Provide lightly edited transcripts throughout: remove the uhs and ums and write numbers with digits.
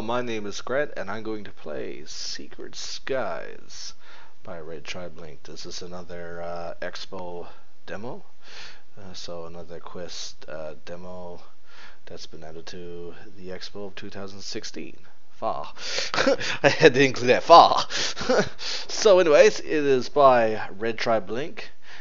my name is Gret, and I'm going to play Secret Skies by RedTribeLink. This is another Expo demo, so another quest demo that's been added to the Expo of 2016. Fall. I had to include that fall. So anyways, it is by RedTribeLink,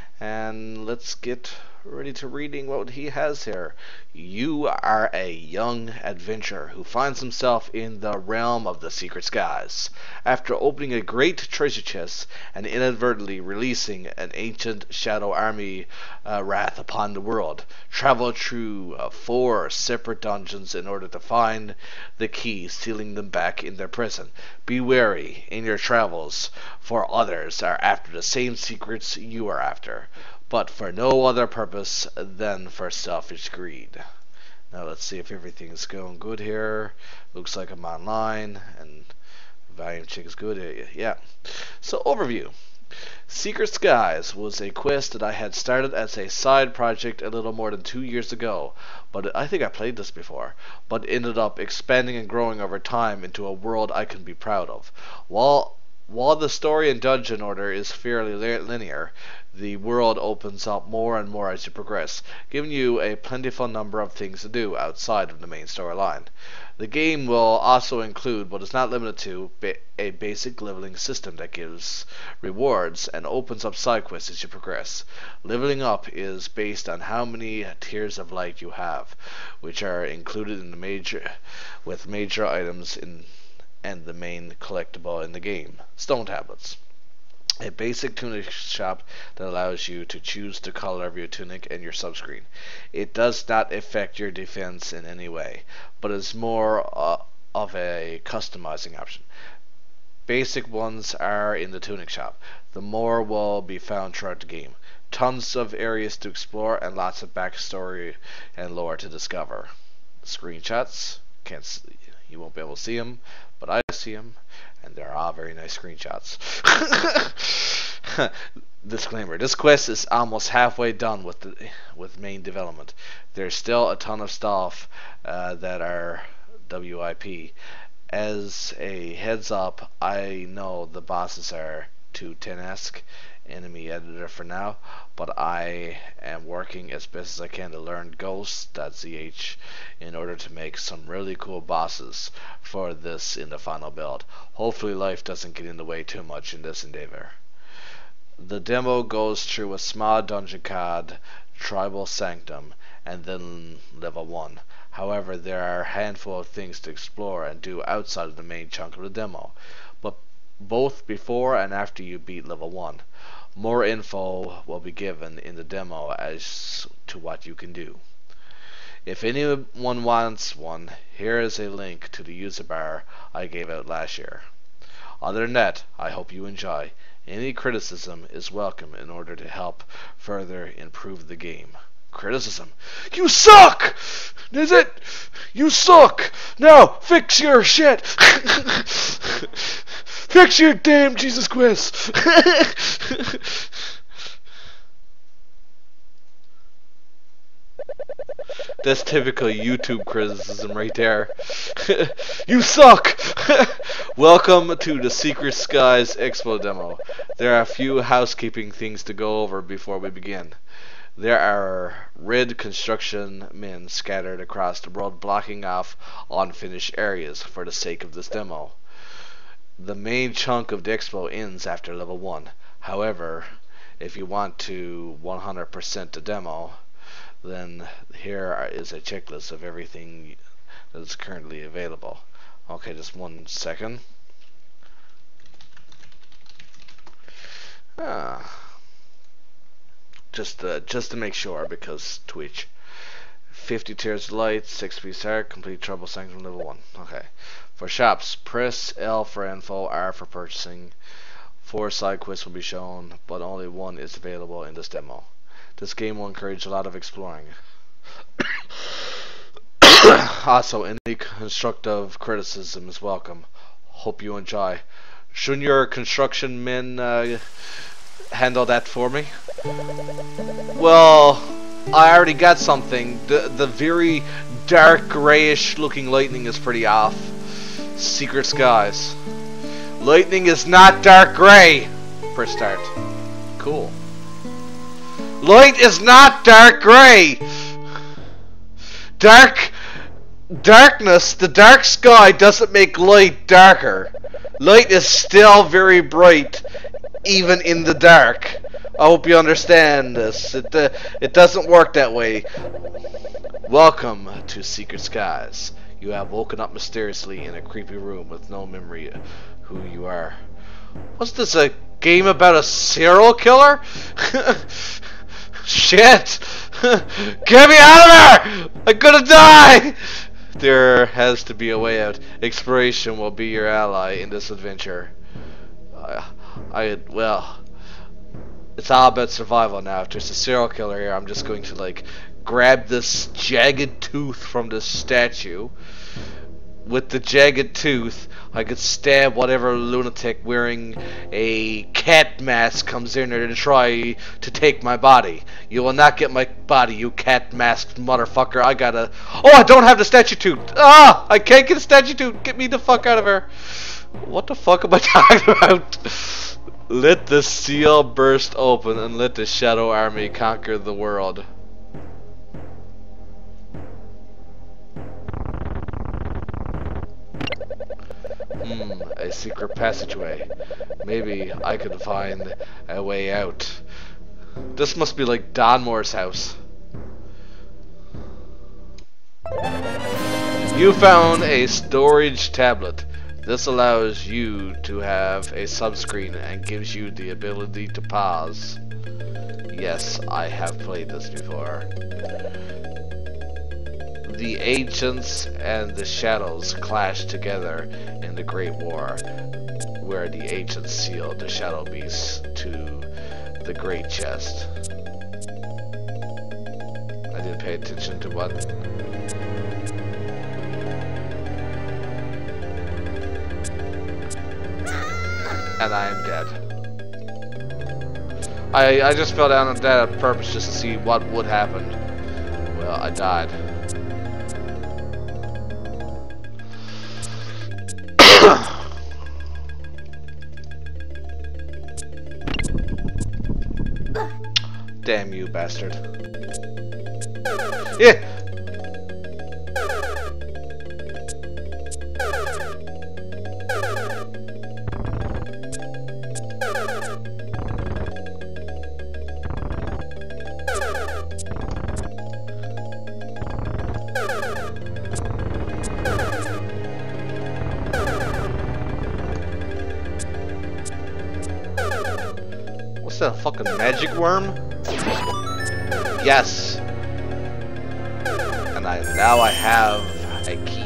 and let's get ready to reading what he has here. You are a young adventurer who finds himself in the realm of the secret skies. After opening a great treasure chest and inadvertently releasing an ancient shadow army wrath upon the world, travel through 4 separate dungeons in order to find the key, sealing them back in their prison. Be wary in your travels, for others are after the same secrets you are after, but for no other purpose than for selfish greed. Now let's see if everything's going good here. Looks like I'm online, and volume check is good. Yeah. So overview. Secret Skies was a quest that I had started as a side project a little more than 2 years ago, but I think I played this before, but ended up expanding and growing over time into a world I can be proud of. While the story and dungeon order is fairly linear, the world opens up more and more as you progress, giving you a plentiful number of things to do outside of the main storyline. The game will also include, but is not limited to, a basic leveling system that gives rewards and opens up side quests as you progress. Leveling up is based on how many tiers of light you have, which are included in the major items and the main collectible in the game, stone tablets. A basic tunic shop that allows you to choose the color of your tunic and your subscreen. It does not affect your defense in any way, but is more of a customizing option. Basic ones are in the tunic shop. The more will be found throughout the game. Tons of areas to explore and lots of backstory and lore to discover. Screenshots, you won't be able to see them, but I see them, and they're all very nice screenshots. Disclaimer: this quest is almost halfway done with main development. There's still a ton of stuff that are WIP. As a heads up, I know the bosses are too 10-esque enemy editor for now, but I am working as best as I can to learn Ghost.zh in order to make some really cool bosses for this in the final build. Hopefully life doesn't get in the way too much in this endeavor. The demo goes through a small dungeon called Tribal Sanctum and then level 1. However, there are a handful of things to explore and do outside of the main chunk of the demo, but both before and after you beat level 1. More info will be given in the demo as to what you can do. If anyone wants one, here is a link to the user bar I gave out last year. Other than that, I hope you enjoy. Any criticism is welcome in order to help further improve the game. Criticism: you suck! Is it? You suck! Now fix your shit! Fix your damn Jesus Christ! That's typical YouTube criticism right there. You suck! Welcome to the Secret Skies Expo demo. There are a few housekeeping things to go over before we begin. There are red construction men scattered across the world, blocking off unfinished areas for the sake of this demo. The main chunk of the expo ends after level 1. However, if you want to 100% the demo, then here is a checklist of everything that is currently available. Okay, just 1 second. Just to make sure, because Twitch. 50 tiers of light, 6-piece heart, complete Tribal Sanctum level 1. Okay. For shops, press L for info, R for purchasing. 4 side quests will be shown, but only 1 is available in this demo. This game will encourage a lot of exploring. Also, any constructive criticism is welcome. Hope you enjoy. Shouldn't your construction men handle that for me? Well, I already got something. The very dark grayish looking lightning is pretty off. Secret skies. Lightning is not dark gray. Press start. Cool. Light is not dark gray. Darkness, the dark sky doesn't make light darker. Light is still very bright, even in the dark. I hope you understand this. It doesn't work that way. Welcome to Secret Skies. You have woken up mysteriously in a creepy room with no memory of who you are. Was this a game about a serial killer? Shit! Get me out of there! I'm gonna die! There has to be a way out. Exploration will be your ally in this adventure. Well, it's all about survival now. If there's a serial killer here, I'm just going to like grab this jagged tooth from this statue. With the jagged tooth, I could stab whatever lunatic wearing a cat mask comes in there to try to take my body. You will not get my body, you cat masked motherfucker. I gotta... Oh, I don't have the statue tooth! Ah! I can't get a statue tooth! Get me the fuck out of here! What the fuck am I talking about? Let the seal burst open and let the shadow army conquer the world. A secret passageway. Maybe I could find a way out. This must be like Donmore's house. You found a storage tablet. This allows you to have a subscreen and gives you the ability to pause. Yes, I have played this before. The ancients and the shadows clashed together in the Great War, where the ancients sealed the shadow beasts to the Great Chest. I didn't pay attention to what. And I am dead. I just fell down on dead on purpose just to see what would happen. Well, I died. Damn you, bastard. Yeah. What's that, a fucking magic worm? Yes! And now I have a key.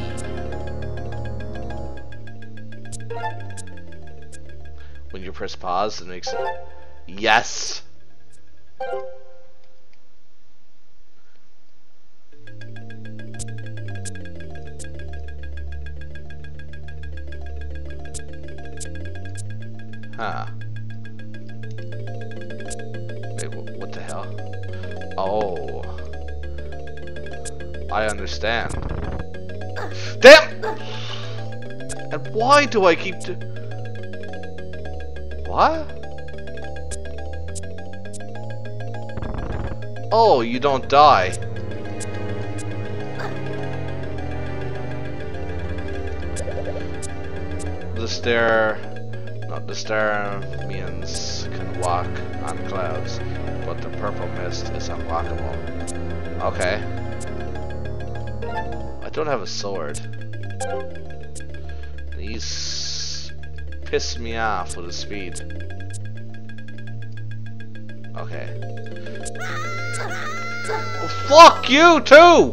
When you press pause, it makes it... Yes! Huh. Wait, what the hell? Oh. I understand. Damn! And why do I keep What? Oh, you don't die. The star means can walk on clouds, but the purple mist is unlockable. Okay. I don't have a sword. He's pissed me off with his speed. Okay. Well, fuck you too!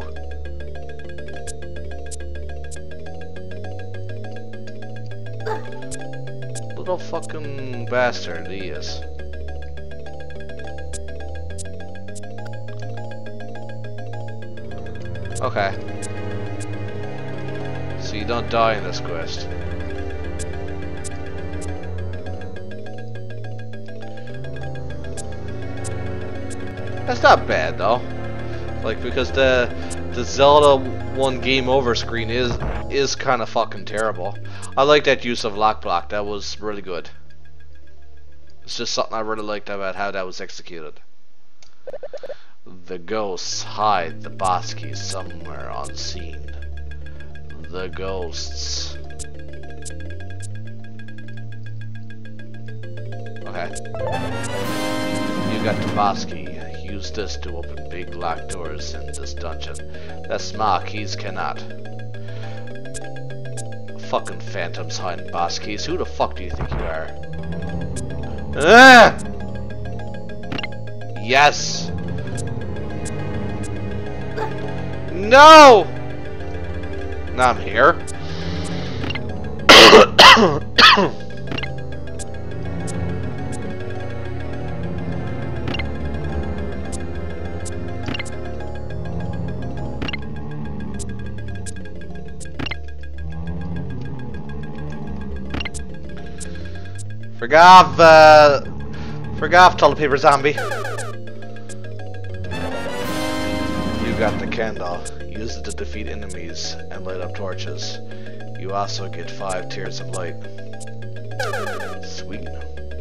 Little fucking bastard he is. Okay. So you don't die in this quest. That's not bad though. Like, because the Zelda 1 game over screen is is kind of fucking terrible. I like that use of lock block. That was really good. It's just something I really liked about how that was executed. The ghosts hide the boss key somewhere unseen. The ghosts. Okay. You got the boss key. Use this to open big locked doors in this dungeon that small keys cannot. Fucking phantoms hiding boss keys. Who the fuck do you think you are? Ah! Yes! No! Now I'm here. Forgot toilet paper zombie. You got the candle. Use it to defeat enemies and light up torches. You also get 5 tiers of light. Sweet.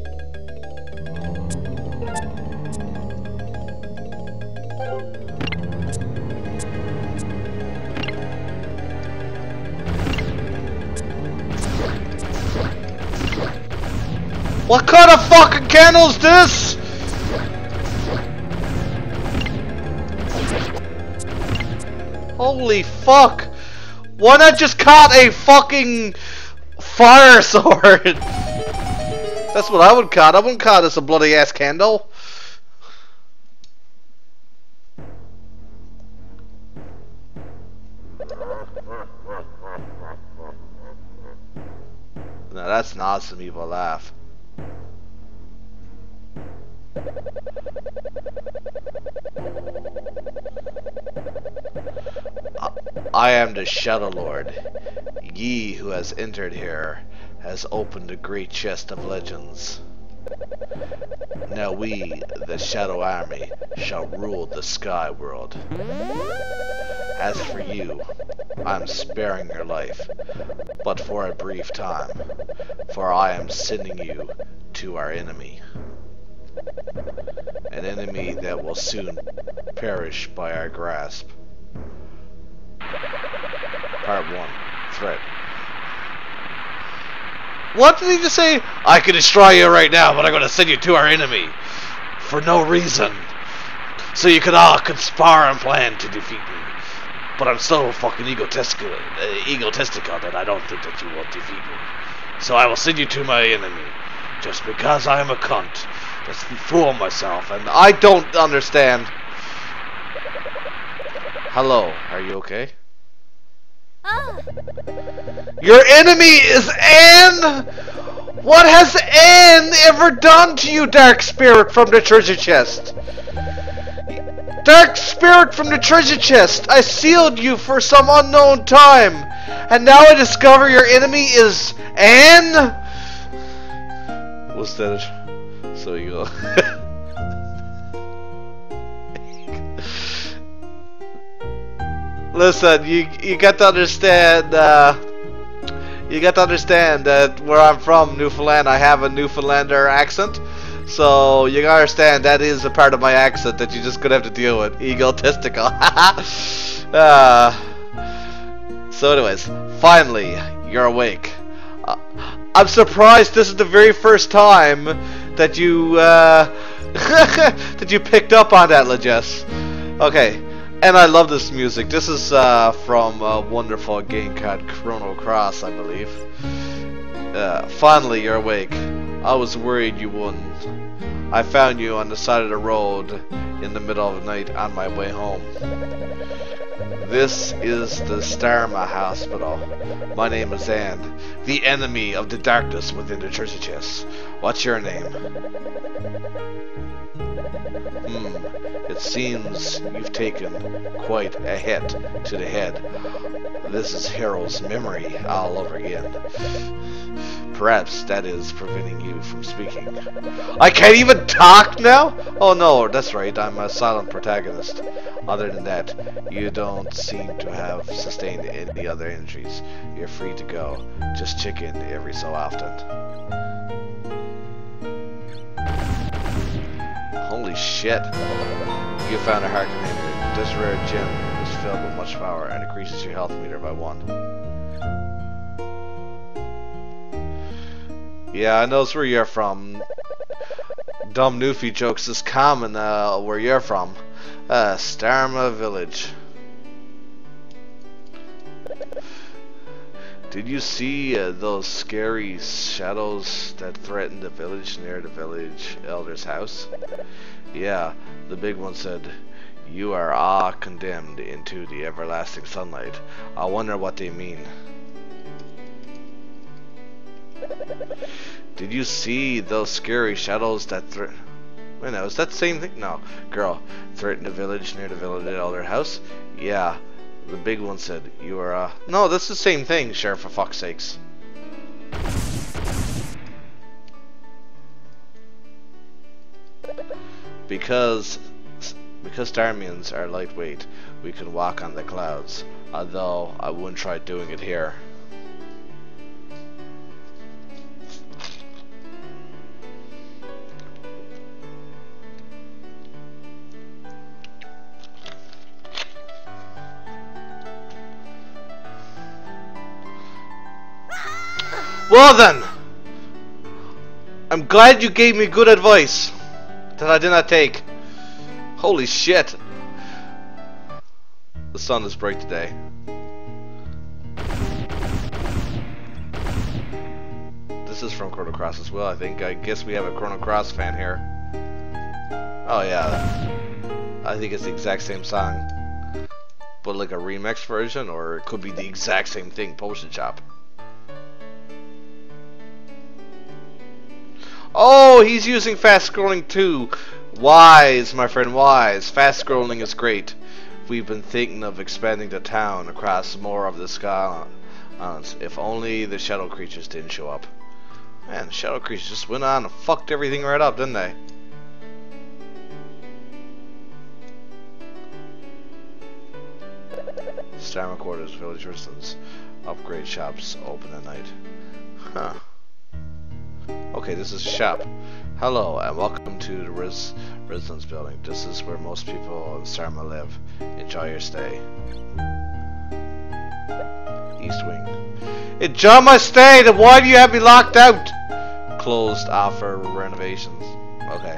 What kind of fucking candle is this? Holy fuck! Why not just caught a fucking fire sword? That's what I would caught. I wouldn't call this a bloody ass candle. Now that's an awesome evil laugh. I am the Shadow Lord. Ye who has entered here has opened a great chest of legends. Now we, the Shadow Army, shall rule the sky world. As for you, I am sparing your life, but for a brief time, for I am sending you to our enemy. An enemy that will soon perish by our grasp. Part 1. Threat. What did he just say? I can destroy you right now, but I'm going to send you to our enemy. For no reason. So you could all conspire and plan to defeat me. But I'm so fucking egotistical that I don't think that you will defeat me. So I will send you to my enemy. Just because I am a cunt. Just fool myself, and I don't understand. Hello, are you okay? Your enemy is Anne! What has Anne ever done to you, Dark Spirit from the treasure chest? Dark Spirit from the treasure chest! I sealed you for some unknown time, and now I discover your enemy is Anne? What's that? So you go. Listen, you got to understand. You got to understand that where I'm from, Newfoundland, I have a Newfoundlander accent. So you gotta understand that is a part of my accent that you're just gonna have to deal with. Egotistical. So, anyways, finally, you're awake. I'm surprised this is the very first time that you that you picked up on that, LejesR. Okay, and I love this music. This is from a wonderful game called Chrono Cross, I believe. Finally, you're awake. I was worried you wouldn't. I found you on the side of the road in the middle of the night on my way home. This is the Starma Hospital. My name is Anne, the enemy of the darkness within the treasure chest. What's your name? It seems you've taken quite a hit to the head. This is Harold's memory all over again. Perhaps that is preventing you from speaking. I can't even talk now? Oh no, that's right, I'm a silent protagonist. Other than that, you don't seem to have sustained any other injuries. You're free to go. Just check in every so often. Holy shit. You found a heart container. This rare gem is filled with much power and increases your health meter by 1. Yeah, I know where you're from. Dumb Newfie jokes is common where you're from. Starma Village. Did you see those scary shadows that threatened the village near the village elder's house? Yeah, the big one said, "You are all condemned into the everlasting sunlight." I wonder what they mean. Did you see those scary shadows that wait, no, is that the same thing? No, girl, threatened the village near the village elder house? Yeah, the big one said, "You are no, that's the same thing, Sheriff, for fuck's sakes." Because Starmians are lightweight, we can walk on the clouds, although I wouldn't try doing it here. Well then, I'm glad you gave me good advice that I did not take. Holy shit. The sun is bright today. This is from Chrono Cross as well, I think. I guess we have a Chrono Cross fan here. Oh yeah, I think it's the exact same song, but like a remix version, or it could be the exact same thing, Potion Shop. Oh, he's using fast scrolling too. Wise, my friend, wise. Fast scrolling is great. We've been thinking of expanding the town across more of the sky. If only the shadow creatures didn't show up. Man, the shadow creatures just went on and fucked everything right up, didn't they? Starma Quarters, Village Residence. Upgrade shops open at night. Huh. Okay, this is a shop. Hello, and welcome to the residence building. This is where most people in Starma live. Enjoy your stay. East Wing. Enjoy my stay! Then why do you have me locked out? Closed off for renovations. Okay.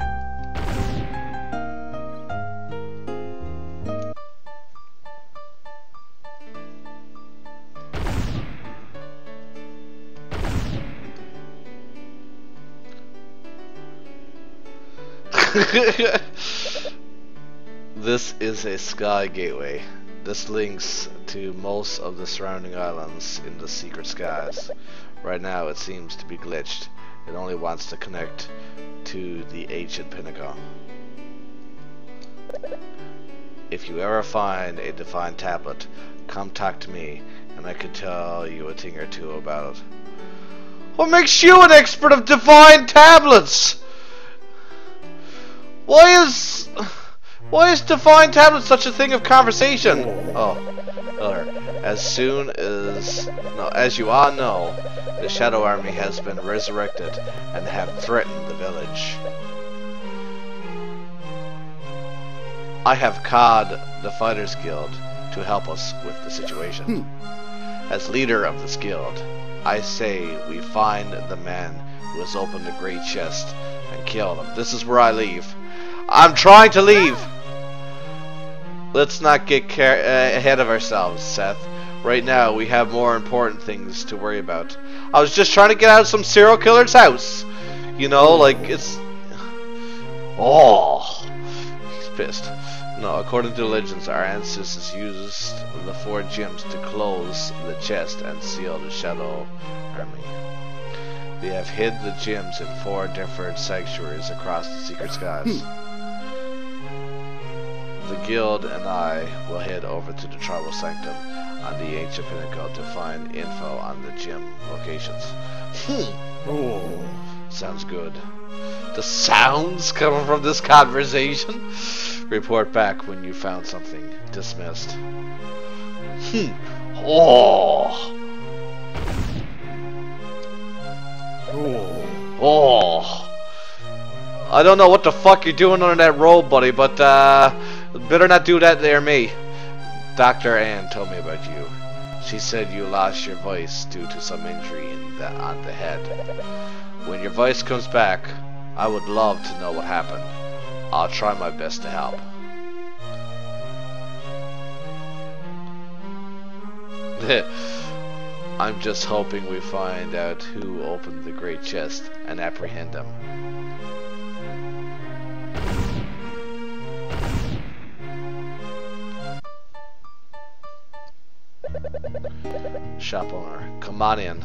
This is a sky gateway. This links to most of the surrounding islands in the secret skies. Right now it seems to be glitched. It only wants to connect to the ancient pinnacle. If you ever find a divine tablet, come talk to me and I could tell you a thing or two about it. What makes you an expert of divine tablets? Why is divine tablet such a thing of conversation? Oh, as you all know, the Shadow Army has been resurrected and have threatened the village. I have called the Fighters Guild to help us with the situation. As leader of this guild, I say we find the man who has opened the great chest and kill him. This is where I leave. I'm trying to leave. Let's not get ahead of ourselves, Seth. Right now, we have more important things to worry about. I was just trying to get out of some serial killer's house. You know, like, it's... Oh, he's pissed. No, according to the legends, our ancestors used the 4 gems to close the chest and seal the Shadow Army. They have hid the gems in 4 different sanctuaries across the secret skies. The guild and I will head over to the tribal sanctum. on the ancient pinnacle to find info on the gym locations. Oh, sounds good. The sounds coming from this conversation? Report back when you found something. Dismissed. Oh. Oh. I don't know what the fuck you're doing under that robe, buddy, but better not do that near me. Dr. Ann told me about you. She said you lost your voice due to some injury on the head. When your voice comes back, I would love to know what happened. I'll try my best to help. I'm just hoping we find out who opened the great chest and apprehend them. Shop owner, come on in.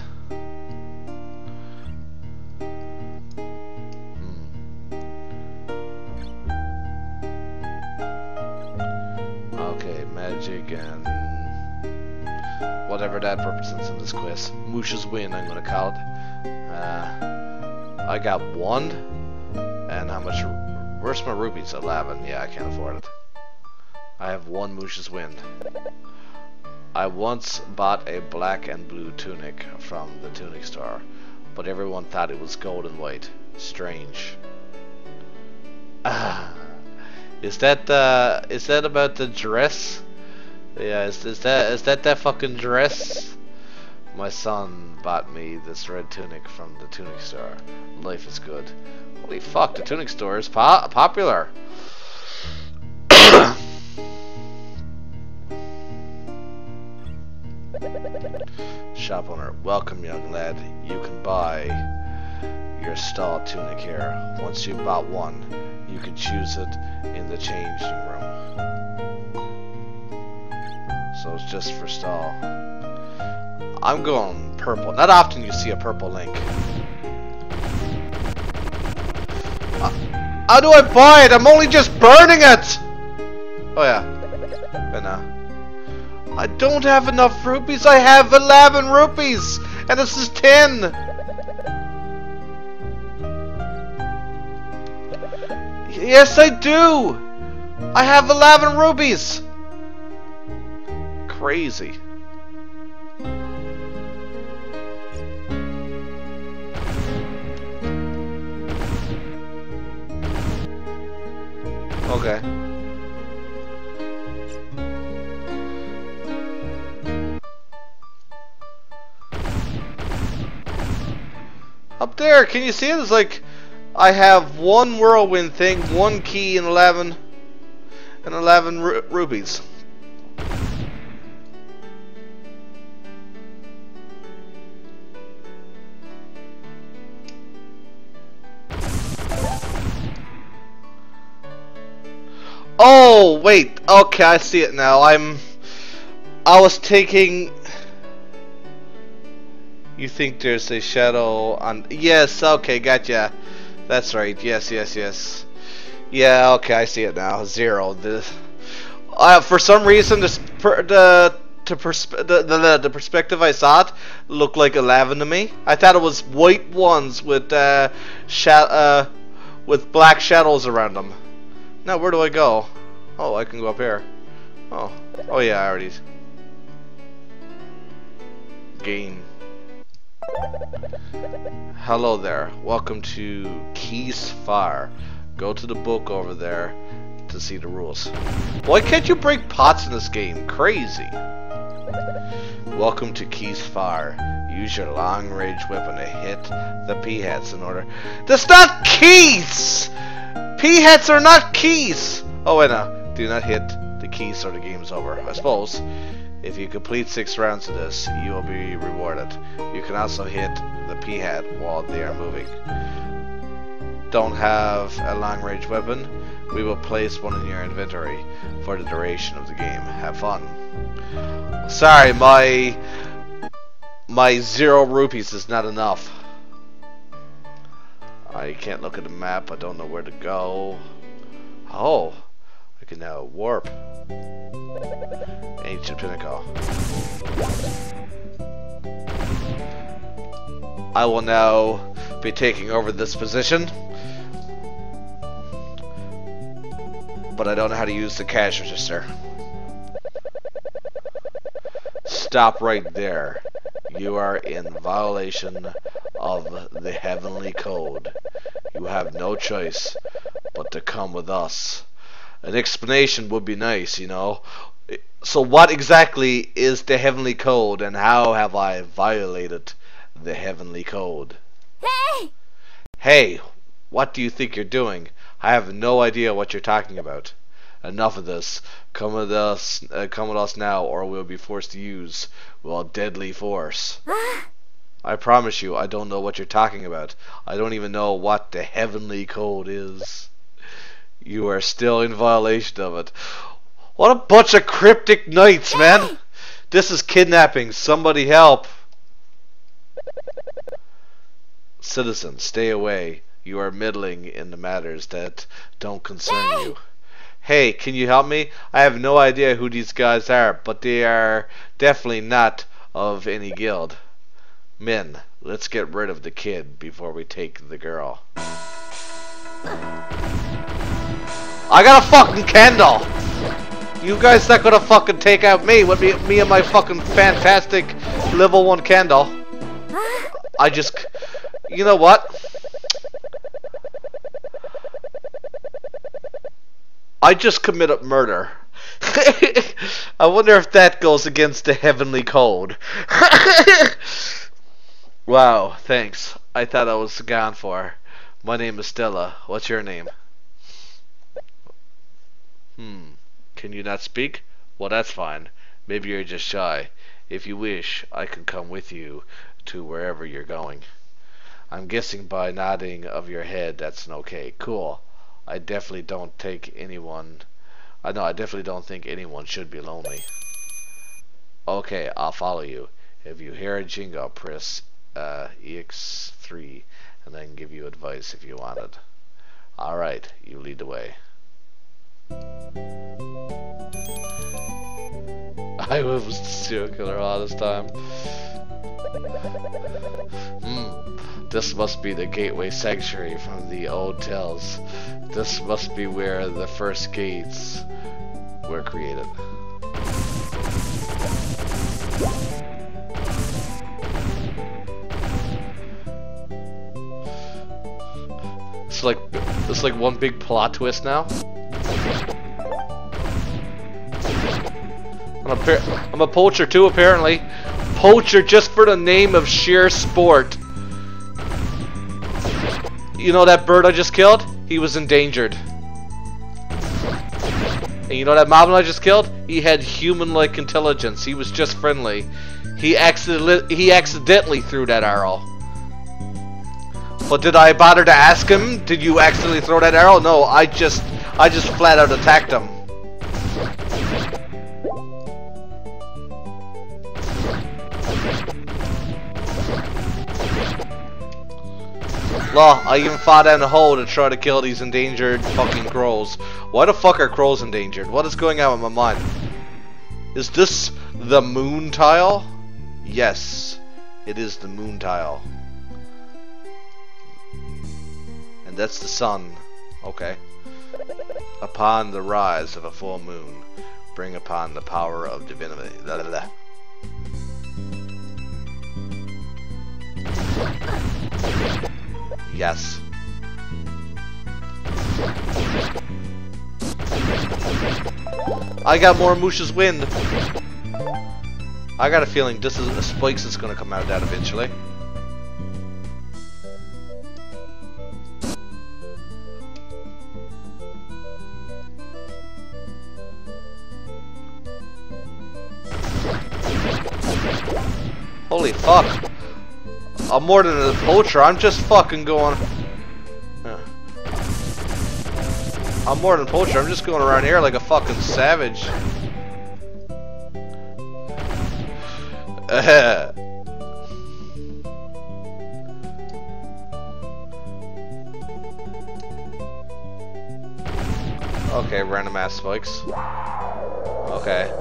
Okay, magic and whatever that represents in this quiz. Moosh's win, I'm gonna call it. I got 1. And how much? Where's my rupees? 11. Yeah, I can't afford it. I have 1 Moosh's win. I once bought a black and blue tunic from the tunic store, but everyone thought it was gold and white. Strange. Is that about the dress? Yeah, is that fucking dress? My son bought me this red tunic from the tunic store. Life is good. Holy fuck, the tunic store is popular. Shop owner, welcome young lad. You can buy your stall tunic here. Once you've bought one, you can choose it in the changing room. So it's just for stall. I'm going purple. Not often you see a purple link. How do I buy it? I'm only just burning it! Oh yeah. But no. I don't have enough rupees. I have 11 rupees! And this is 10! Yes, I do! I have 11 rupees! Crazy. Okay. Up there, can you see it? It's like I have 1 whirlwind thing, 1 key, and 11 rupees. Oh wait, okay, I see it now. I was taking. You think there's a shadow on? Yes, okay, gotcha. That's right. Yes. Yeah, okay, I see it now. 0. For some reason, the perspective I saw it looked like 11 to me. I thought it was white ones with black shadows around them. Now where do I go? Oh, I can go up here. Oh yeah, I already. Game. Hello there. Welcome to LejesR. Go to the book over there to see the rules. Why can't you break pots in this game? Crazy. Welcome to LejesR. Use your long range weapon to hit the P-hats in order. That's not keys! P-hats are not keys! Oh wait, no. Do not hit the keys or the game's over. I suppose if you complete 6 rounds of this, you will be rewarded. You can also hit the P-hat while they are moving. Don't have a long range weapon? We will place one in your inventory for the duration of the game. Have fun. Sorry, my 0 rupees is not enough. I can't look at the map. I don't know where to go. Oh, I can now warp. Ancient Pinnacle. I will now be taking over this position. But I don't know how to use the cash register. Stop right there. You are in violation of the heavenly code. You have no choice but to come with us. An explanation would be nice, you know. So what exactly is the heavenly code, and how have I violated the heavenly code? Hey! Hey, what do you think you're doing? I have no idea what you're talking about. Enough of this. Come with us now, or we'll be forced to use, well, deadly force. I promise you, I don't know what you're talking about. I don't even know what the heavenly code is. You are still in violation of it. What a bunch of cryptic knights, man! This is kidnapping. Somebody help. Citizen, stay away. You are meddling in the matters that don't concern you. Hey, can you help me? I have no idea who these guys are, but they are definitely not of any guild. Men, let's get rid of the kid before we take the girl. I got a fucking candle! You guys not gonna fucking take out me with me and my fucking fantastic level 1 candle. You know what? I just committed murder. I wonder if that goes against the heavenly code. Wow, thanks. I thought I was gone for. My name is Stella. What's your name? Can you not speak? Well, that's fine. Maybe you're just shy. If you wish, I can come with you to wherever you're going. I'm guessing by nodding of your head that's an okay. Cool. I definitely don't think anyone should be lonely. Okay, I'll follow you. If you hear a jingle, press EX3 and then give you advice if you want it. Alright, you lead the way. I was the serial killer all this time. This must be the gateway sanctuary from the old tales. This must be where the first gates were created. It's like one big plot twist now. I'm a poacher too, apparently. Poacher just for the name of sheer sport. You know that bird I just killed? He was endangered. And you know that moblin I just killed? He had human-like intelligence. He was just friendly. He accidentally threw that arrow. But did I bother to ask him? Did you accidentally throw that arrow? No, I just flat out attacked him. Law, I even fought down a hole to try to kill these endangered fucking crows. Why the fuck are crows endangered? What is going on with my mind? Is this the moon tile? Yes, it is the moon tile. And that's the sun. Okay. Upon the rise of a full moon, bring upon the power of divinity. Blah, blah, blah. Yes. I got more Musha's wind. I got a feeling this is a spikes that's gonna come out of that eventually. Holy fuck. I'm more than a poacher, I'm just fucking going... I'm more than a poacher, I'm just going around here like a fucking savage. Okay, random ass spikes. Okay.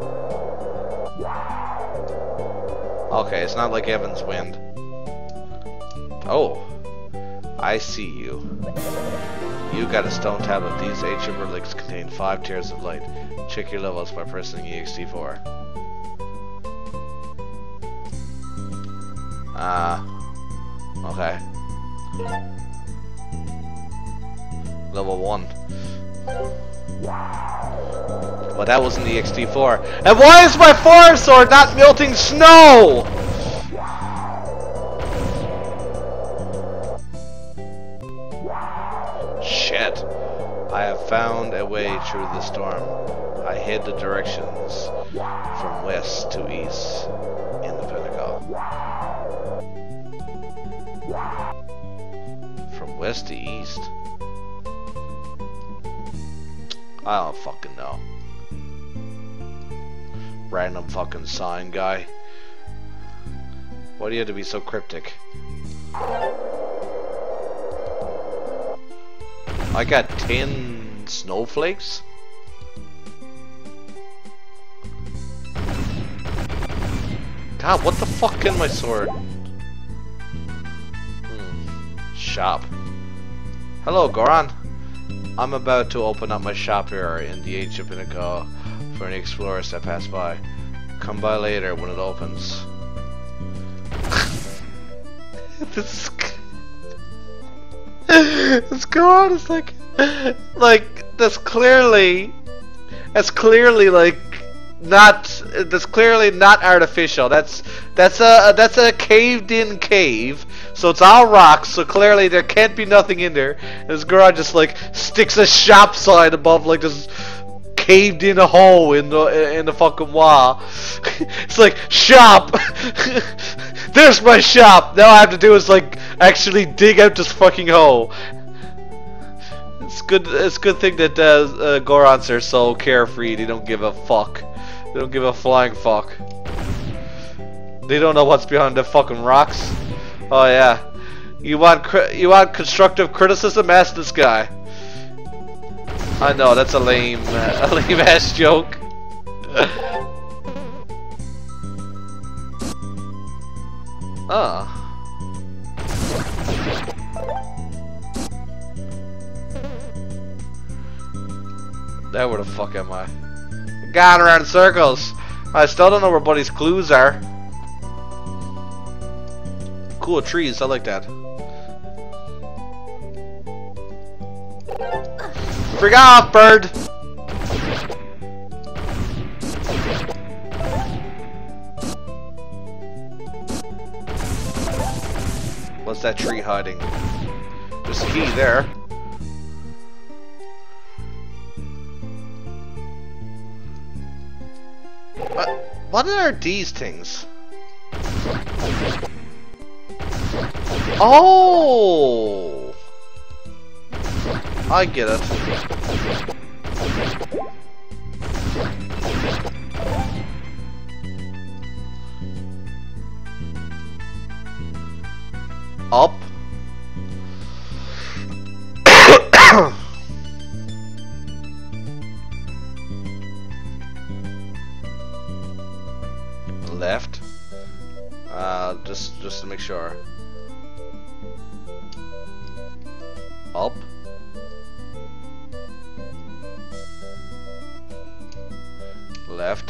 Okay, it's not like Evan's Wind. Oh, I see you. You got a stone tablet. These ancient relics contain 5 tiers of light. Check your levels by pressing EXT4. Okay. Level 1. Well, that wasn't the EXT4. And why is my forest sword not melting snow? Shit. I have found a way through the storm. I hid the directions from west to east in the pinnacle. From west to east? I don't fucking know. Random fucking sign guy. Why do you have to be so cryptic? I got 10 snowflakes? God, what the fuck in my sword? Shop. Hello, Goron. I'm about to open up my shop here in the ancient pinnacle for any explorers that pass by. Come by later when it opens. This Goron is like that's clearly not artificial. That's a caved in cave. So it's all rocks, so clearly there can't be nothing in there. And this girl just like sticks a shop sign above like this caved in a hole in the fucking wall. It's like, shop! There's my shop! Now all I have to do is like actually dig out this fucking hole. It's a good thing that Gorons are so carefree. They don't give a fuck. They don't give a flying fuck. They don't know what's behind the fucking rocks. Oh yeah, you want constructive criticism? Ask this guy. I know that's a lame ass joke. Now where the fuck am I? Gone around in circles. I still don't know where Buddy's clues are. Cool trees, I like that. Freak off, bird! What's that tree hiding? There's a key there. What are these things? Oh! I get it. Up. Left. Just to make sure. Up. Left.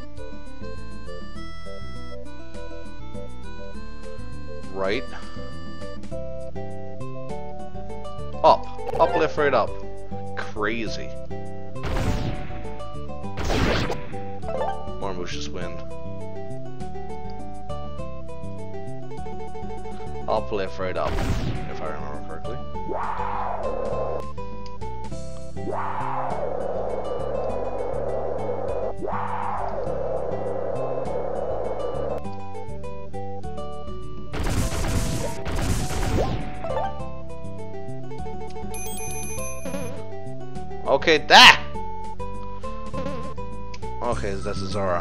Right. Up. Up, left, right, up. Crazy. More Moosh's Wind. Up, left, right, up. If I remember correctly. Okay, that. Okay, that's Zara.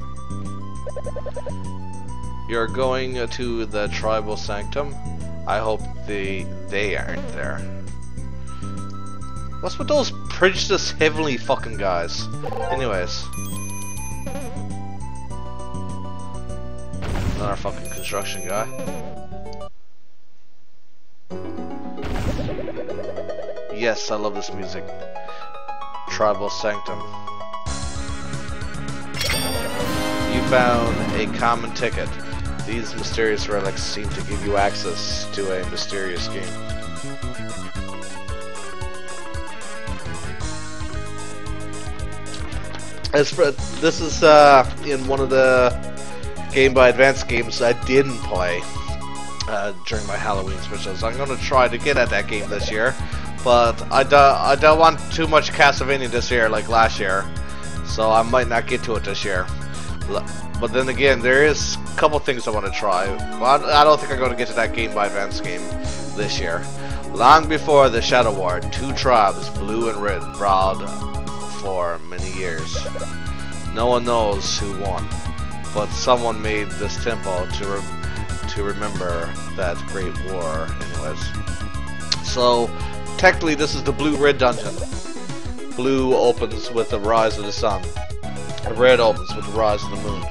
You're going to the tribal sanctum. I hope they aren't there. What's with those prejudiced heavenly fucking guys? Anyways. Another fucking construction guy. Yes, I love this music. Tribal Sanctum. You found a common ticket. These mysterious relics seem to give you access to a mysterious game. As for this is in one of the Game Boy Advance games I didn't play during my Halloween specials. I'm gonna try to get at that game this year, but I don't want too much Castlevania this year like last year, so I might not get to it this year. But then again, there is a couple things I want to try. Well, I don't think I'm going to get to that Game Boy Advance game this year. Long before the Shadow War, two tribes, blue and red, brawled for many years. No one knows who won, but someone made this temple to remember that great war. Anyways, so technically this is the blue-red dungeon. Blue opens with the rise of the sun. Red opens with the rise of the moon.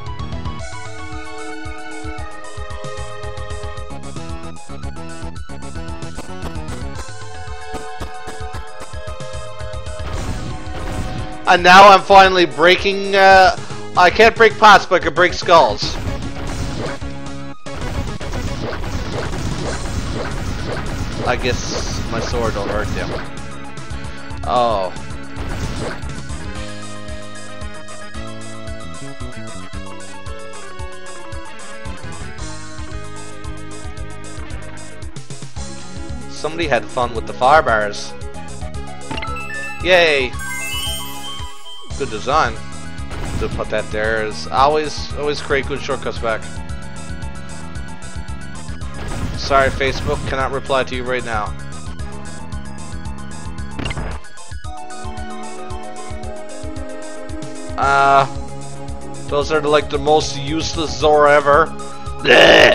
And now I'm finally breaking, I can't break pots, but I can break skulls. I guess my sword don't hurt them. Oh. Somebody had fun with the fire bars. Yay! Good design. To put that there is always create good shortcuts back. Sorry, Facebook, cannot reply to you right now. Those are like the most useless Zora ever. Bleh!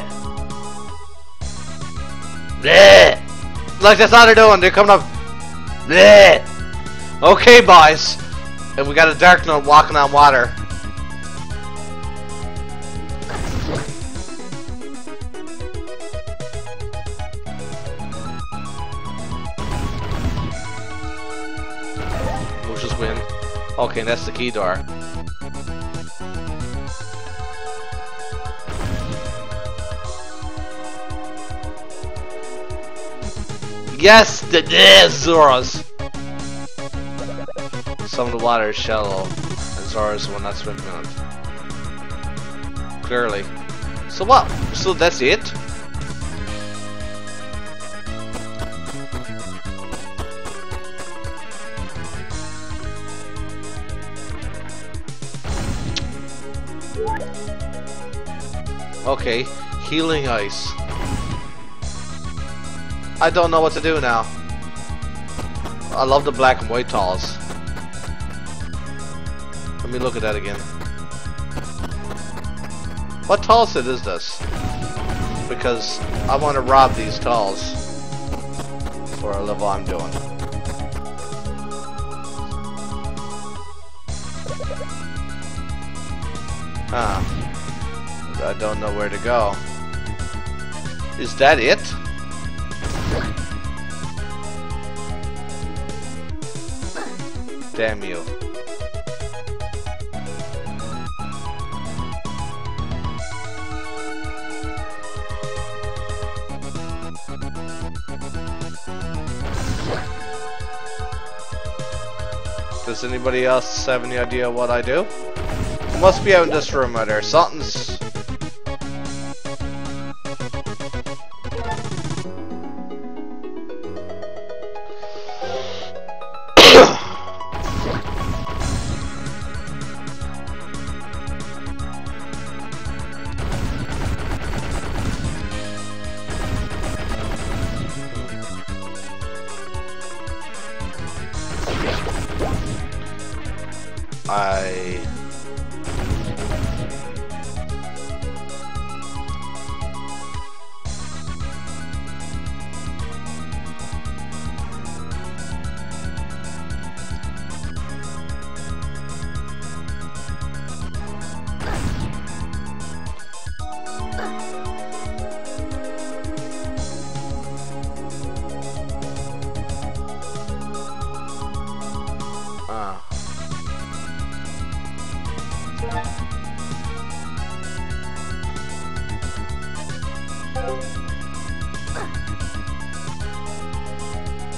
Bleh! Like that's all they're doing, they're coming up. Bleh! Okay, boys. And we got a Dark Knight walking on water. We'll just win. Okay, that's the key door. Yes, the Zoras. Some of the water is shallow, and Zoras will not swim in it. Clearly. So what? So that's it? Okay, healing ice. I don't know what to do now. I love the black and white tiles. Let me look at that again. What tile set is this? Because I want to rob these tiles for a level I'm doing. Huh. I don't know where to go. Is that it? Damn you. Does anybody else have any idea what I do? It must be out in this room right there. Something's...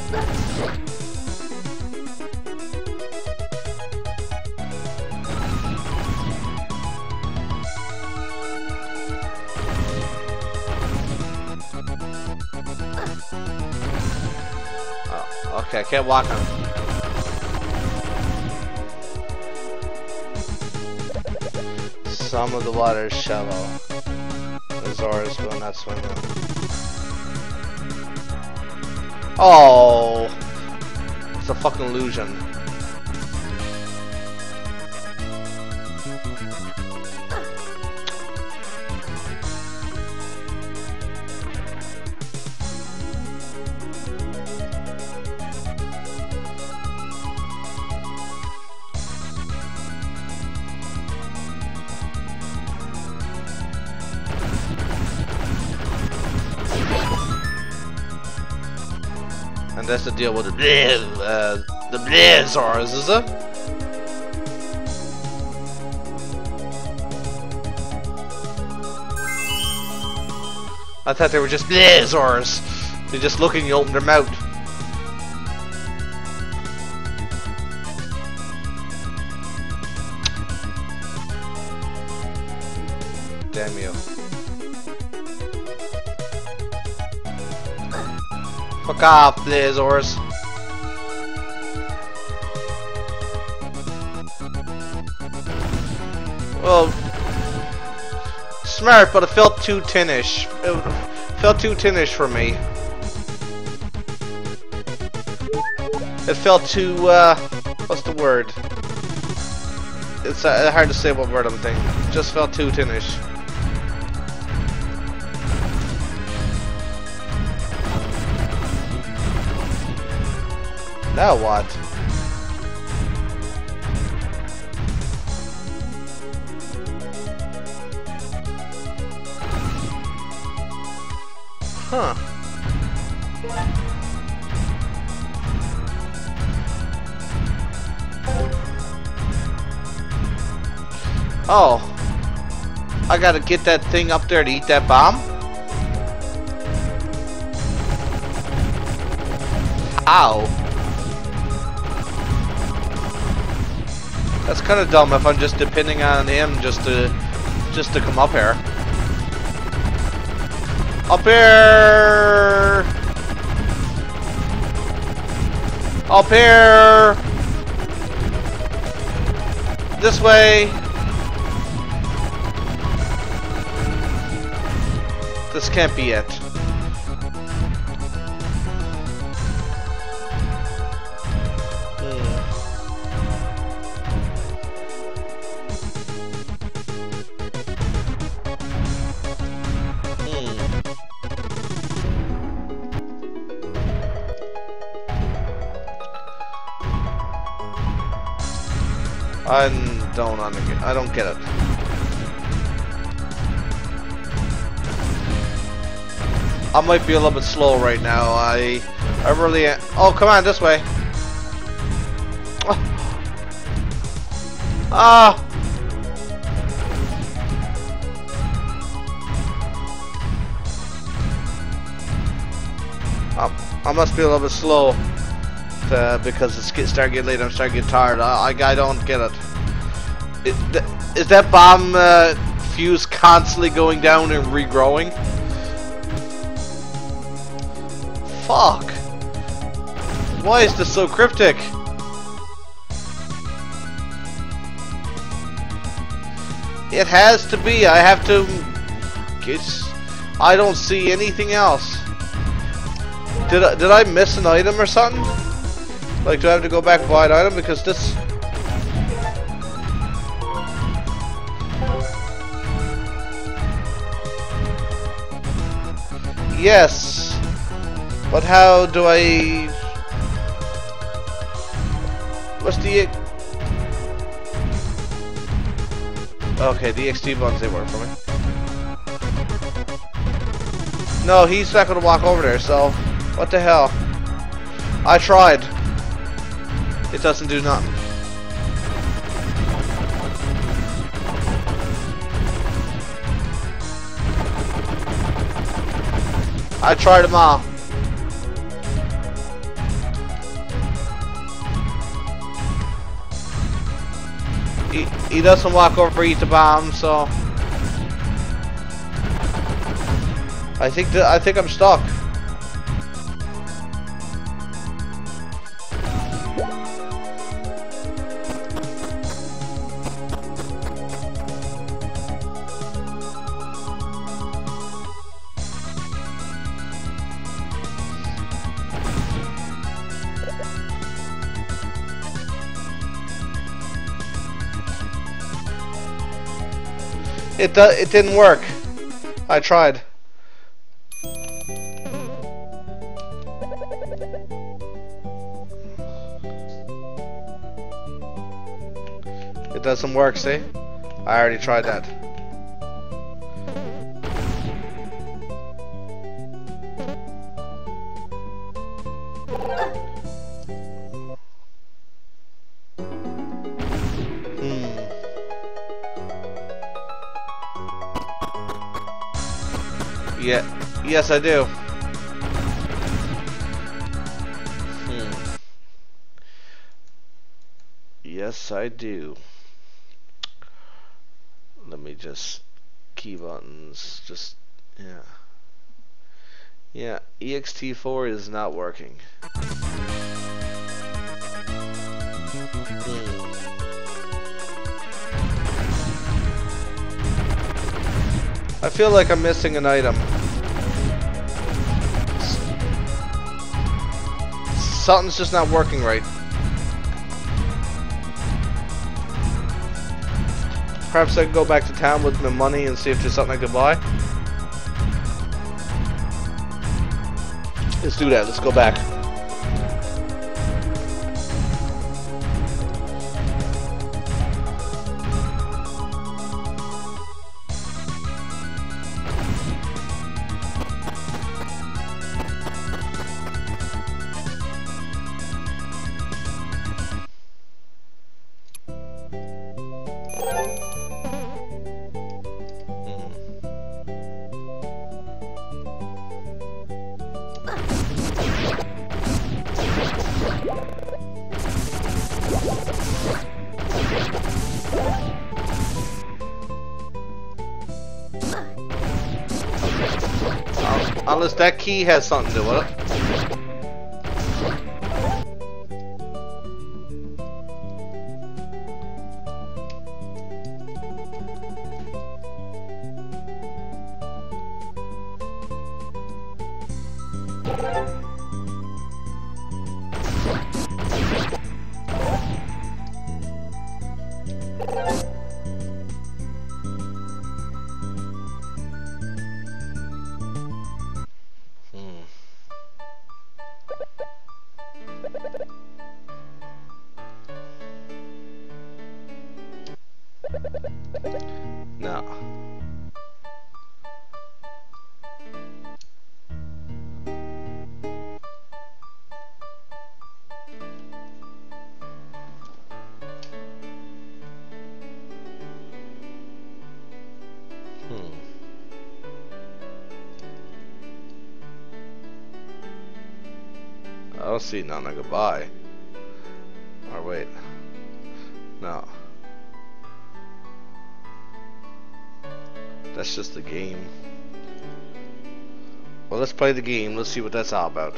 Oh, okay, I can't walk on it. Some of the water is shallow. Zoro's will not swim in. Oh, it's a fucking illusion. And that's the deal with the LejesRs, is it? I thought they were just LejesRs. They just look and you open their mouth. Damn you. Fuck off, LejesRs. Well, smart, but it felt too tinish. It felt too tinish for me. It felt too, what's the word? It's hard to say what word I'm thinking. It just felt too tinish. Now what? Huh. Oh. I gotta get that thing up there to eat that bomb? How? That's kind of dumb if I'm just depending on him just to come up here. Up here! Up here! This way! This can't be it. I don't get it. I might be a little bit slow right now. I really am. Oh, come on, this way. Ah. I must be a little bit slow because it's starting to get late. I'm starting to get tired. I don't get it. Is that bomb fuse constantly going down and regrowing? Fuck. Why is this so cryptic? It has to be. I have to guess. I don't see anything else. Did I miss an item or something? Like, do I have to go back and buy an item? Because this... Yes. But how do I... What's the... Okay, the XT buttons, they work for me. No, he's not gonna walk over there, so... What the hell? I tried. It doesn't do nothing. I tried them all. he doesn't walk over eat the bomb, so I think I'm stuck. It didn't work. I tried. It doesn't work, see? I already tried that. Yeah, yes I do. Yes I do. Let me just key buttons, just yeah, ext4 is not working. I feel like I'm missing an item. Something's just not working right. Perhaps I can go back to town with my money and see if there's something I could buy. Let's do that. Let's go back. Unless that key has something to do with it. No. I don't see none I could buy. Or wait. No. That's just the game. Well, let's play the game. Let's see what that's all about.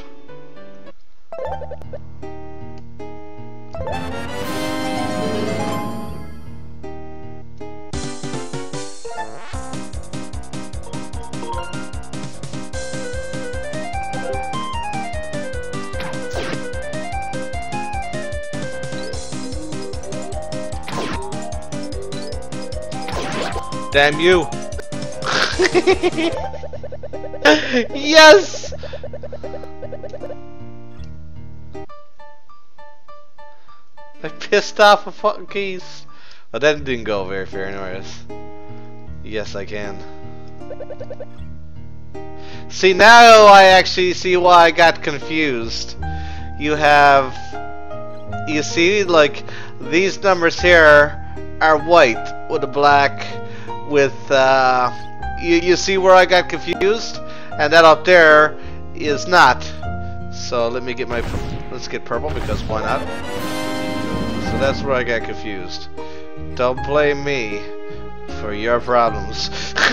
Damn you! Yes! I pissed off a fucking keys. Well, that didn't go very fair anyways. Yes, I can. See, now I actually see why I got confused. You see, like, these numbers here are white with a black with, you see where I got confused? And that up there is not. So let me get let's get purple because why not? So that's where I got confused. Don't blame me for your problems.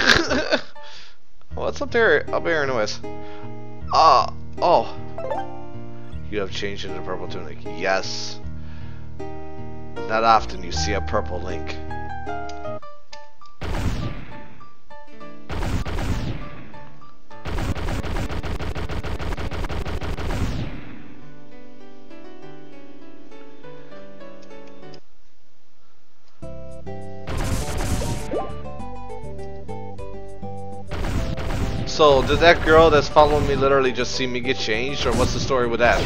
What's up there? Up here anyways. Oh. You have changed into purple tunic. Yes. Not often you see a purple Link. So, did that girl that's following me literally just see me get changed, or what's the story with that?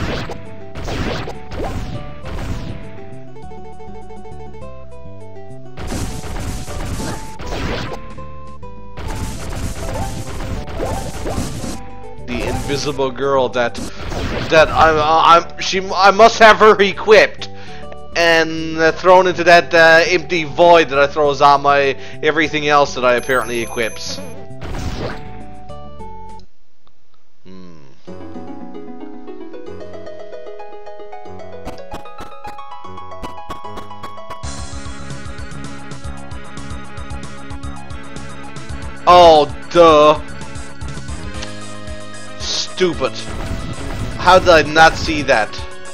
The invisible girl that I must have her equipped and thrown into that empty void that I throws on my everything else that I apparently equips. Oh, duh. Stupid. How did I not see that?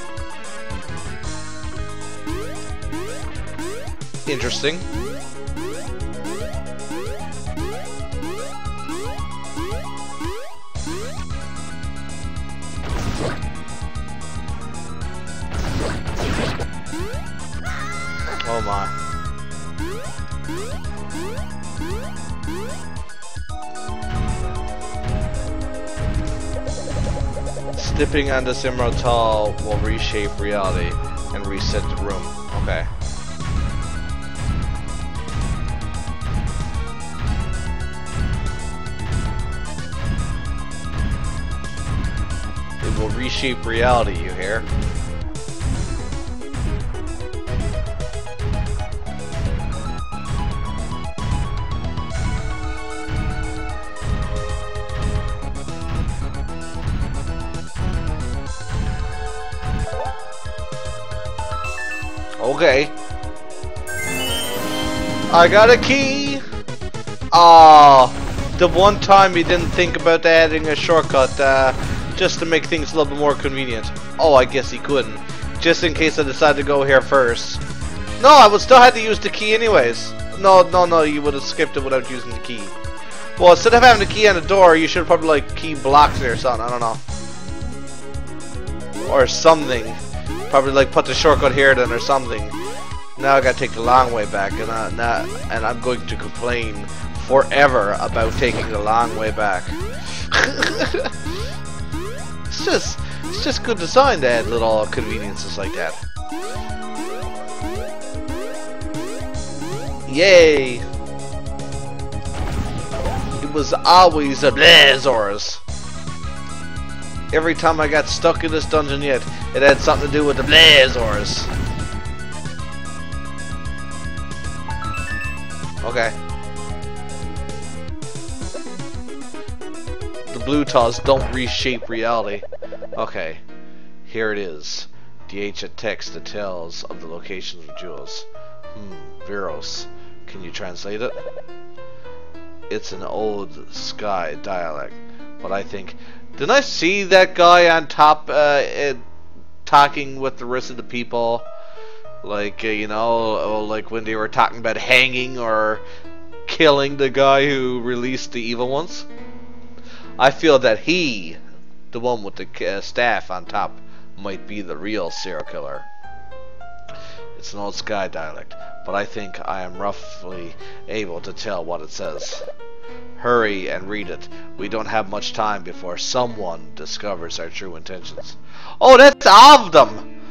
Interesting. Oh my. Stepping on this emerald tile will reshape reality and reset the room. Okay. It will reshape reality, you hear? Okay. I got a key! The one time you didn't think about adding a shortcut just to make things a little bit more convenient. Oh, I guess he couldn't. Just in case I decided to go here first. No, I would still have to use the key anyways. No, you would have skipped it without using the key. Well, instead of having the key on the door, you should probably like key blocks it or something, I don't know. Or something. Probably like put the shortcut here then or something. Now I gotta take the long way back, and I'm going to complain forever about taking the long way back. It's just good design to add little conveniences like that. Yay! It was always the LejesRs. Every time I got stuck in this dungeon yet, it had something to do with the LejesRs. Okay. The blue tiles don't reshape reality. Okay. Here it is. The ancient text that tells of the locations of jewels. Veros. Can you translate it? It's an old Sky dialect, but I think... Didn't I see that guy on top talking with the rest of the people? Like, you know, like when they were talking about hanging or killing the guy who released the evil ones? I feel that he, the one with the staff on top, might be the real serial killer. It's an old Sky dialect, but I think I am roughly able to tell what it says. Hurry and read it. We don't have much time before someone discovers our true intentions. Oh, that's all of them!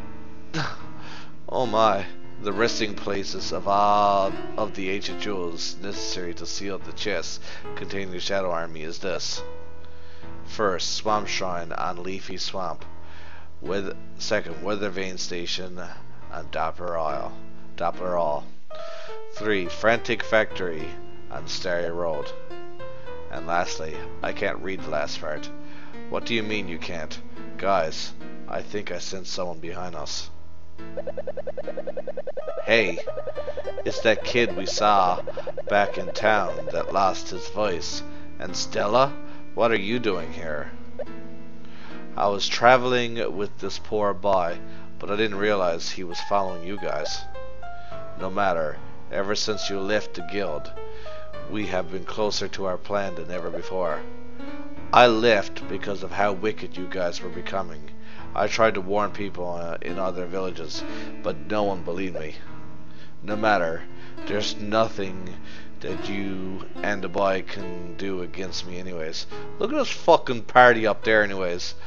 Oh my. The resting places of all of the ancient jewels necessary to seal the chest containing the Shadow Army is this. First, Swamp Shrine on Leafy Swamp. Second, Weather Vane Station on Doppler Hall. 3, Frantic Factory on Starry Road. And lastly, I can't read the last part. What do you mean you can't? Guys, I think I sensed someone behind us. Hey, it's that kid we saw back in town that lost his voice. And Stella, what are you doing here? I was traveling with this poor boy, but I didn't realize he was following you guys. No matter, ever since you left the guild, we have been closer to our plan than ever before. I left because of how wicked you guys were becoming. I tried to warn people in other villages, but no one believed me. No matter, there's nothing that you and the boy can do against me anyways. Look at this fucking party up there anyways.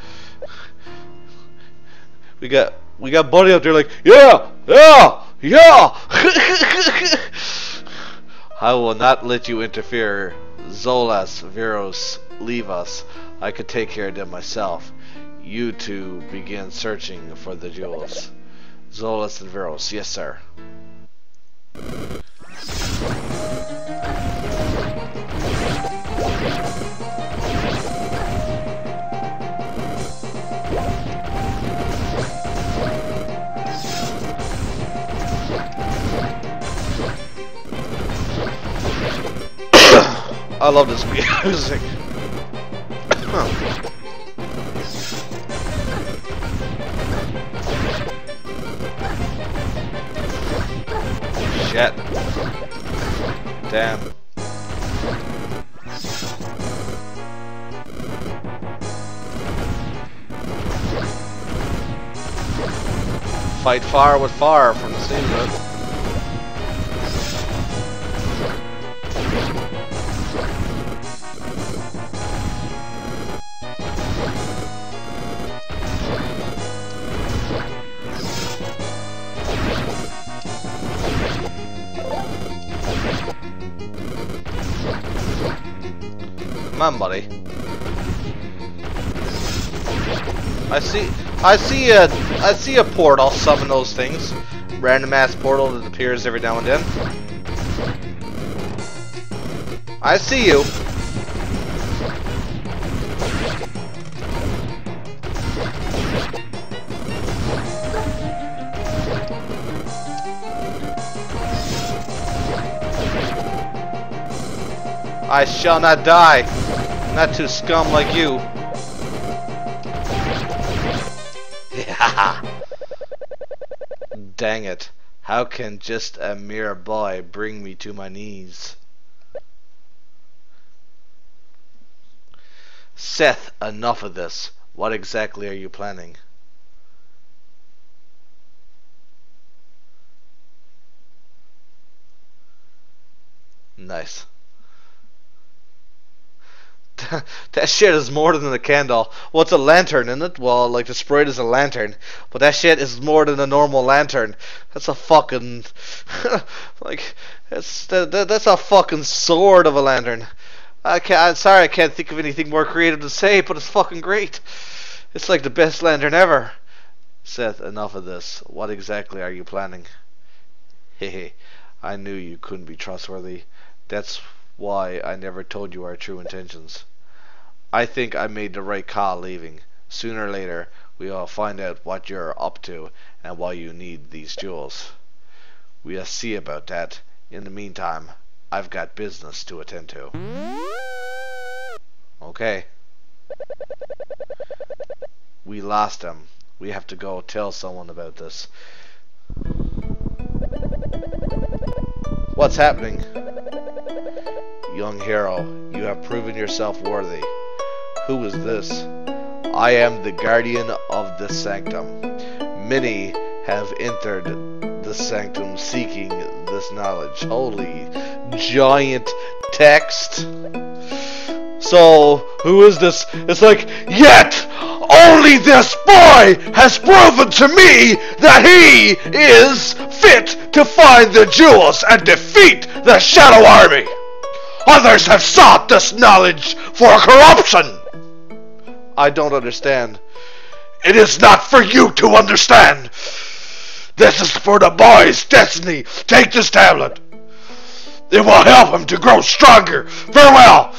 We got Buddy up there like, yeah, yeah, yeah. I will not let you interfere. Zolas, Veros, leave us. I could take care of them myself. You two begin searching for the jewels. Zolas and Veros, yes sir. I love this music. Shit. Damn. Fight fire with fire from the scene of it. Come on, buddy. I see a portal. Summon those things. Random ass portal that appears every now and then. I see you. I shall not die. Not to scum like you. Yeah. Dang it. How can just a mere boy bring me to my knees? Seth, enough of this. What exactly are you planning? Nice. That shit is more than a candle. Well, it's a lantern, isn't it? Well, like the sprite is a lantern, but that shit is more than a normal lantern. That's a fucking like that's a fucking sword of a lantern. I'm sorry, I can't think of anything more creative to say, but it's fucking great. It's like the best lantern ever. Seth, enough of this. What exactly are you planning? Hehe, I knew you couldn't be trustworthy. That's why I never told you our true intentions. I think I made the right call leaving. Sooner or later, we'll find out what you're up to and why you need these jewels. We'll see about that. In the meantime, I've got business to attend to. Okay. We lost him. We have to go tell someone about this. What's happening? Young hero, you have proven yourself worthy. Who is this? I am the guardian of the sanctum. Many have entered the sanctum seeking this knowledge. Holy giant text. So, who is this? It's like, yet only this boy has proven to me that he is fit to find the jewels and defeat the Shadow Army. Others have sought this knowledge for corruption. I don't understand. It is not for you to understand. This is for the boy's destiny. Take this tablet. It will help him to grow stronger. Farewell.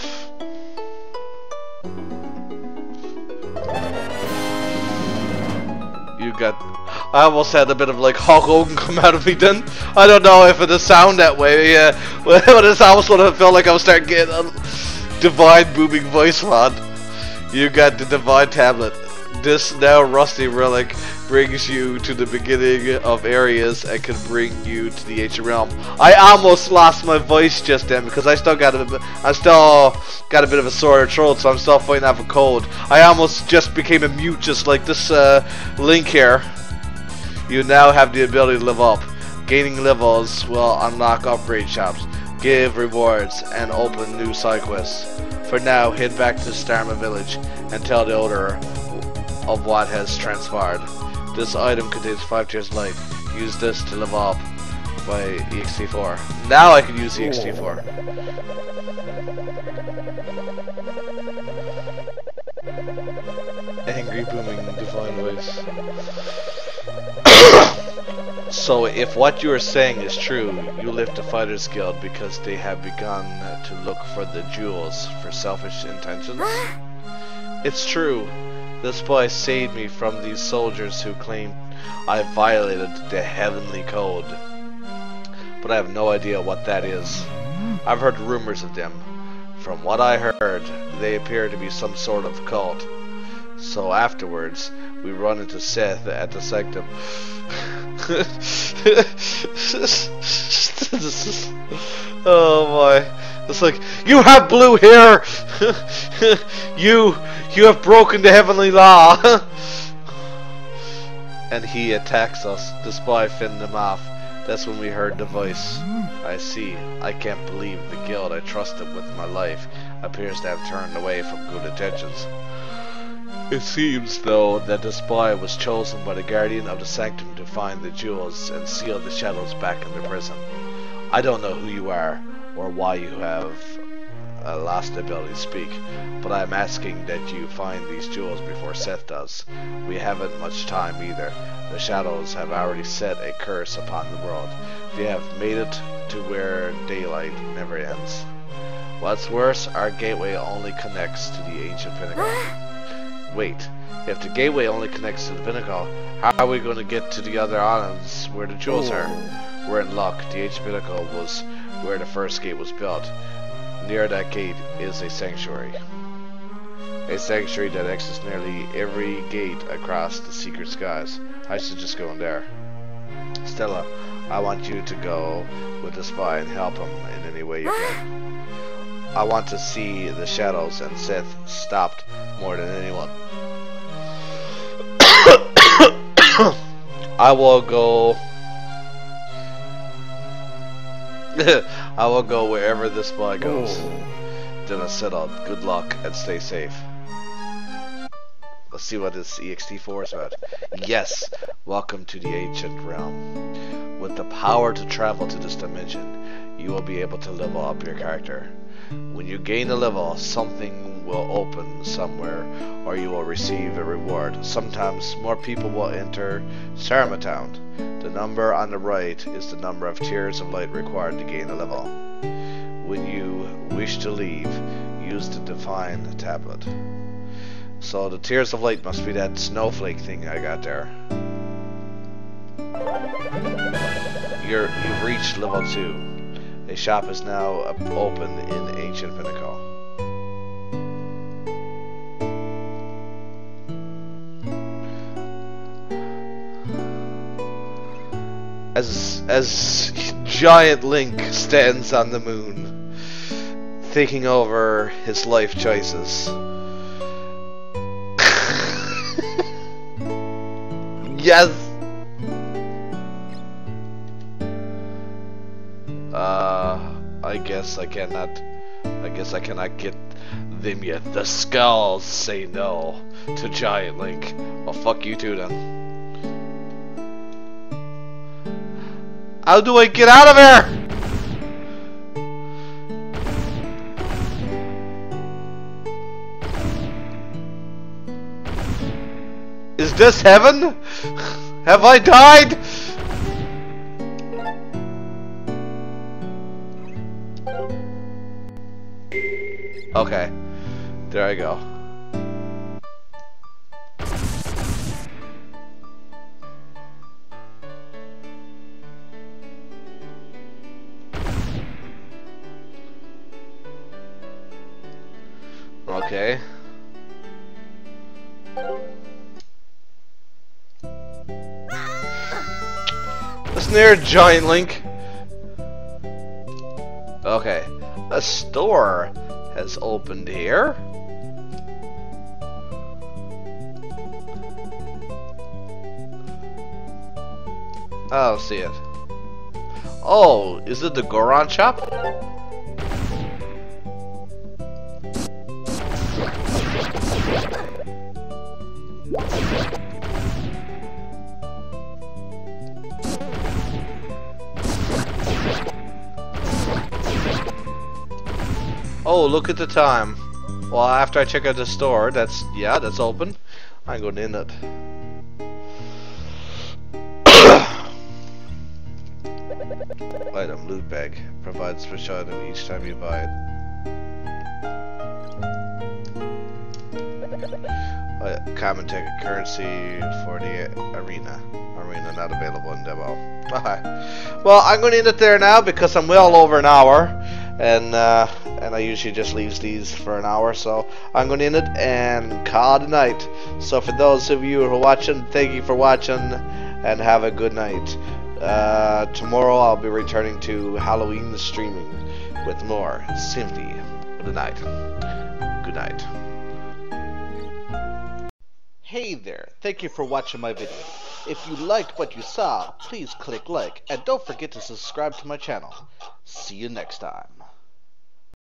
you got... I almost had a bit of like Hulk Hogan come out of me then. I don't know if it'll sound that way. Yeah, but it's almost what I felt like I was starting getting a divine booming voice rod. You got the divine tablet. This now rusty relic brings you to the beginning of areas and can bring you to the ancient realm. I almost lost my voice just then because I still got a bit of a sore throat, so I'm still fighting off a cold. I almost just became a mute, just like this link here. You now have the ability to level up. Gaining levels will unlock upgrade shops, give rewards, and open new side quests. For now, head back to Starma Village and tell the owner of what has transpired. This item contains 5 tiers of life. Use this to level up by EXT4. Now I can use EXT4. Angry booming divine voice. So if what you are saying is true, you left the Fighters Guild because they have begun to look for the jewels for selfish intentions? It's true. This boy saved me from these soldiers who claimed I violated the heavenly code. But I have no idea what that is. I've heard rumors of them. From what I heard, they appear to be some sort of cult. So afterwards, we run into Seth at the sanctum. Oh my. It's like, you have blue hair! You have broken the heavenly law! And he attacks us. The spy fended him off. That's when we heard the voice. I see. I can't believe the guild I trusted with my life appears to have turned away from good intentions. It seems, though, that the spy was chosen by the guardian of the sanctum to find the jewels and seal the shadows back in their prison. I don't know who you are, or why you have lost the ability to speak, but I am asking that you find these jewels before Seth does. We haven't much time either. The shadows have already set a curse upon the world. They have made it to where daylight never ends. What's worse, our gateway only connects to the ancient pinnacle. Wait, if the gateway only connects to the pinnacle, how are we going to get to the other islands where the jewels are? We're in luck. The ancient pinnacle was where the first gate was built. Near that gate is a sanctuary. A sanctuary that accesses nearly every gate across the secret skies. I suggest going there. Stella, I want you to go with the spy and help him in any way you can. I want to see the shadows and Seth stopped more than anyone. I will go. I will go wherever the spy goes. Then I set out. Good luck and stay safe. Let's see what this EXT4 is about. Yes, welcome to the ancient realm. With the power to travel to this dimension, you will be able to level up your character. When you gain a level, something will open somewhere, or you will receive a reward. Sometimes more people will enter Sarma Town. The number on the right is the number of tiers of light required to gain a level. When you wish to leave, use the Divine Tablet. So the tiers of light must be that snowflake thing I got there. You've reached level 2. A shop is now open in Ancient Pinnacle. As giant Link stands on the moon, thinking over his life choices. Yes. I guess I cannot get them yet. The skulls say no to Giant Link. Well, fuck you too then. How do I get out of here? Is this heaven? Have I died? Okay, there I go. Okay. Listen there, Giant Link. Okay. A store has opened here. I don't see it. Oh, is it the Goron shop? Oh, look at the time. Well, after I check out the store, that's open. I'm going in it. Item loot bag provides special item each time you buy it. Common ticket currency for the arena. Arena not available in demo. Okay. Well, I'm going to end it there now because I'm well over an hour, and I usually just leave these for an hour, so I'm going to end it and call it a night. So for those of you who are watching, thank you for watching, and have a good night. Tomorrow I'll be returning to Halloween streaming with more Symphony of the Night. Good night. Hey there, thank you for watching my video. If you liked what you saw, please click like, and don't forget to subscribe to my channel. See you next time.